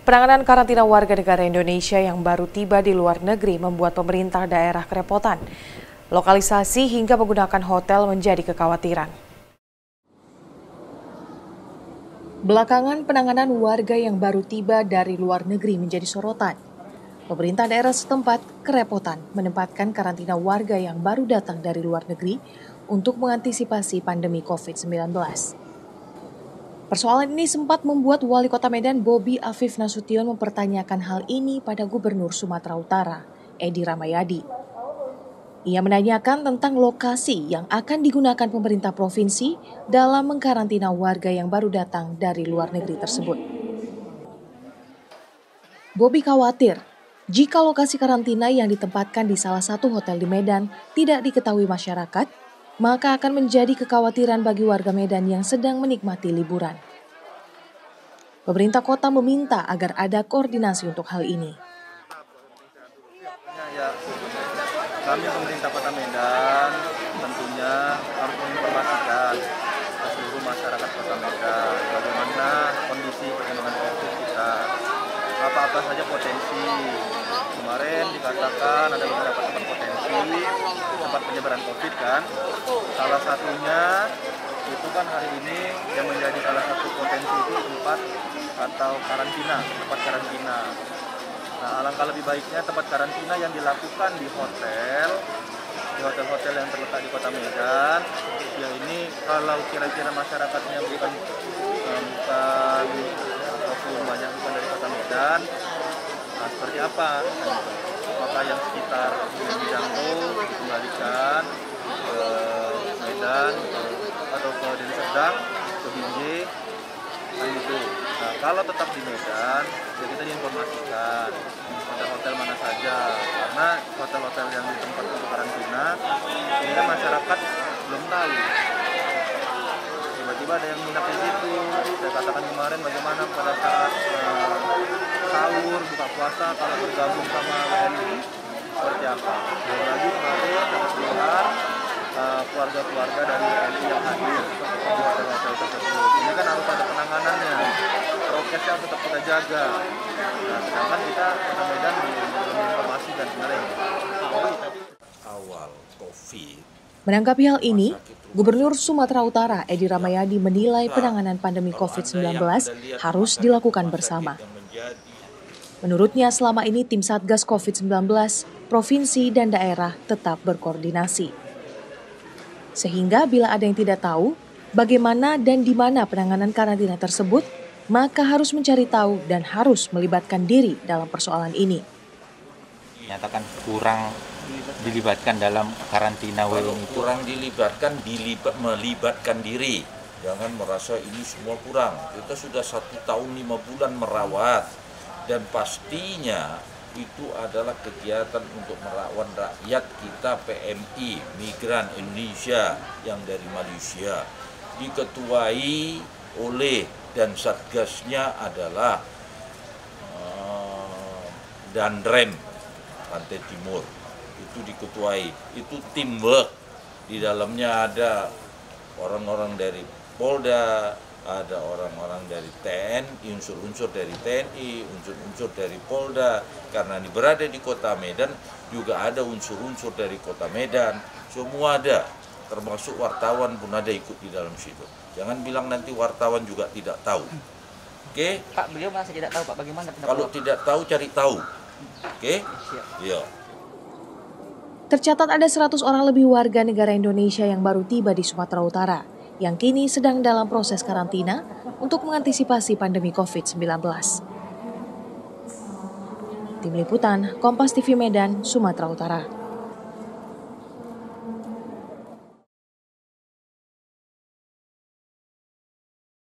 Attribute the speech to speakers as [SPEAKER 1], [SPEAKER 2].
[SPEAKER 1] Penanganan karantina warga negara Indonesia yang baru tiba di luar negeri membuat pemerintah daerah kerepotan. Lokalisasi hingga menggunakan hotel menjadi kekhawatiran. Belakangan penanganan warga yang baru tiba dari luar negeri menjadi sorotan. Pemerintah daerah setempat kerepotan menempatkan karantina warga yang baru datang dari luar negeri untuk mengantisipasi pandemi COVID-19. Persoalan ini sempat membuat Wali Kota Medan Bobi Afif Nasution mempertanyakan hal ini pada Gubernur Sumatera Utara, Edi Rahmayadi. Ia menanyakan tentang lokasi yang akan digunakan pemerintah provinsi dalam mengkarantina warga yang baru datang dari luar negeri tersebut. Bobi khawatir jika lokasi karantina yang ditempatkan di salah satu hotel di Medan tidak diketahui masyarakat, maka akan menjadi kekhawatiran bagi warga Medan yang sedang menikmati liburan. Pemerintah kota meminta agar ada koordinasi untuk hal ini.
[SPEAKER 2] Kami pemerintah Kota Medan tentunya harus menginformasikan ke seluruh masyarakat Kota Medan bagaimana kondisi perkembangan COVID kita, apa-apa saja potensi. Kemarin dikatakan ada beberapa tempat potensi, tempat penyebaran COVID kan. Salah satunya itu kan hari ini yang menjadi salah satu potensi itu tempat atau karantina, tempat karantina. Nah, alangkah lebih baiknya tempat karantina yang dilakukan di hotel-hotel yang terletak di Kota Medan. Ya ini kalau kira-kira masyarakatnya bukan ataupun banyak bukan dari Kota Medan, nah seperti apa? Maka yang sekitar Jangkau dikembalikan ke Medan atau ke Deli Serdang, ke Binjai, gitu. Nah, kalau tetap di Medan, ya kita diinformasikan hotel-hotel mana saja, karena hotel-hotel yang di tempat karantina ini kan masyarakat belum tahu. Tiba-tiba ada yang nginap di situ. Saya katakan kemarin bagaimana pada saat sahur, buka puasa, kalau bergabung sama WNI seperti apa. Belum lagi kemarin dapat keluar keluarga-keluarga dari WNI yang hadir di hotel-hotel tersebut. Ini kan harus ada penanganannya, prokesnya tetap kita jaga. Nah, sedangkan kita Kota Medan menginformasikan sebenarnya.
[SPEAKER 3] Awal COVID.
[SPEAKER 1] Menanggapi hal ini, Gubernur Sumatera Utara Edi Rahmayadi menilai penanganan pandemi COVID-19 harus dilakukan bersama. Menurutnya selama ini tim Satgas COVID-19, provinsi dan daerah tetap berkoordinasi. Sehingga bila ada yang tidak tahu bagaimana dan di mana penanganan karantina tersebut, maka harus mencari tahu dan harus melibatkan diri dalam persoalan ini.
[SPEAKER 4] Nyatakan kurang dilibatkan dalam karantina
[SPEAKER 3] Kalau
[SPEAKER 4] WNI itu.
[SPEAKER 3] kurang melibatkan diri. Jangan merasa ini semua kurang. Kita sudah 1 tahun 5 bulan merawat. Dan pastinya itu adalah kegiatan untuk merawat rakyat kita PMI, Migran Indonesia yang dari Malaysia. Diketuai oleh dan satgasnya adalah Danrem Pantai Timur. Itu diketuai, itu teamwork. Di dalamnya ada orang-orang dari Polda, ada orang-orang dari TNI, unsur-unsur dari TNI, unsur-unsur dari Polda. Karena ini berada di Kota Medan, juga ada unsur-unsur dari Kota Medan. Semua ada, termasuk wartawan pun ada ikut di dalam situ. Jangan bilang nanti wartawan juga tidak tahu. Oke?
[SPEAKER 5] Pak, beliau masih tidak tahu, Pak, bagaimana pendapat
[SPEAKER 3] Kalau
[SPEAKER 5] Bapak?
[SPEAKER 3] tidak tahu, cari tahu. Oke? Iya.
[SPEAKER 1] Tercatat ada 100 orang lebih warga negara Indonesia yang baru tiba di Sumatera Utara, yang kini sedang dalam proses karantina untuk mengantisipasi pandemi COVID-19. Tim Liputan, Kompas TV Medan, Sumatera Utara.